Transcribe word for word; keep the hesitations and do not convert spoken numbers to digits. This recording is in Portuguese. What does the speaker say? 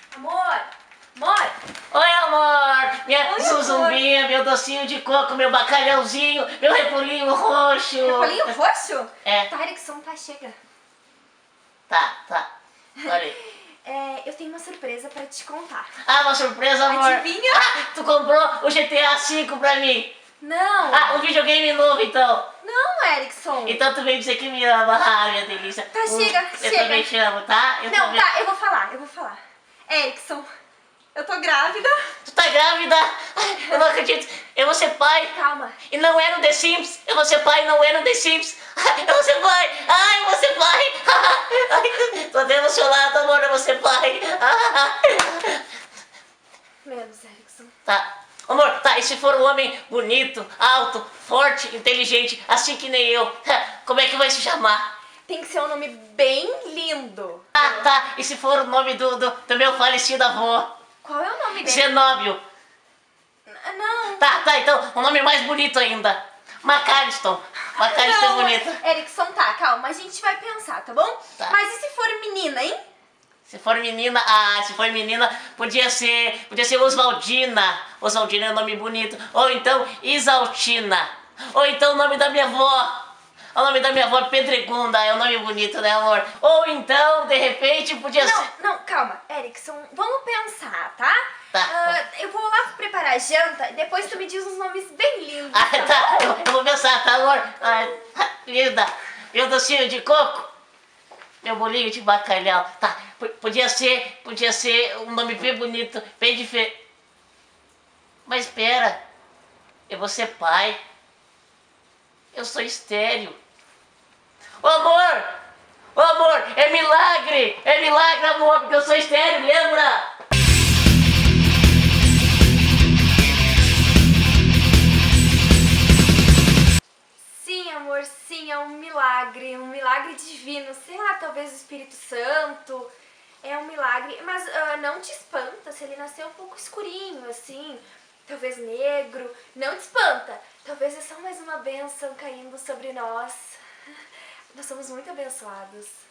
Amor! Amor! Oi, amor! Minha Oi, zuzumbinha, meu docinho de coco, meu bacalhauzinho, meu repolhinho roxo. Repolhinho roxo? É. Tá, Erickson, tá, chega. Tá, tá. Olha aí. É, eu tenho uma surpresa pra te contar. Ah, uma surpresa, amor. Adivinha? Ah, tu comprou o G T A cinco pra mim. Não! Ah, um videogame novo, então. Não, Erickson! Então tu vem dizer que me ama. Ah, minha delícia. Tá, chega, Eu chega. também te amo, tá? Eu Não, também... tá, eu vou falar, eu vou falar. Erickson, eu tô grávida. Tu tá grávida? Ai, eu não acredito. Eu vou ser pai. Calma. E não é no The Sims. Eu vou ser pai e não é no The Sims. Ai, eu vou ser pai. Ai, eu vou ser pai. Ai, tô até emocionado, amor. Eu vou ser pai. Menos, Erickson. Tá. Amor, tá, e se for um homem bonito, alto, forte, inteligente, assim que nem eu, como é que vai se chamar? Tem que ser um nome bem lindo. Ah, tá, e se for o nome do, do, do meu falecido avô? Qual é o nome dele? Zenóbio. N- Não. Tá, tá, então, um nome mais bonito ainda. Macariston. Macariston é Não, bonito. Erickson, tá, calma, a gente vai pensar, tá bom? Tá. Mas e se for menina, hein? Se for menina, ah, se for menina, podia ser, podia ser Oswaldina. Oswaldina é um nome bonito. Ou então Isaltina. Ou então o nome da minha avó. O nome da minha avó é Pedregunda, é um nome bonito, né, amor? Ou então, de repente, podia Não, ser... não, calma, Erickson, vamos pensar, tá? Tá. Ah, eu vou lá preparar a janta e depois tu me diz uns nomes bem lindos. Ah, tá tá, bom? eu, eu vou pensar, tá, amor? Ai, linda. Meu docinho de coco. Meu bolinho de bacalhau. Tá, p- podia ser, podia ser um nome bem bonito, bem diferente. Mas espera, eu vou ser pai. Eu sou estéril. Ô amor! Ô amor, é milagre! É milagre, amor, porque eu sou estéril, lembra? Sim, amor, sim, é um milagre, um milagre divino. Sei lá, talvez o Espírito Santo. É um milagre, mas ah, não te espanta se ele nasceu um pouco escurinho, assim, talvez negro. Não te espanta. Talvez é só mais uma bênção caindo sobre nós. Nós somos muito abençoados.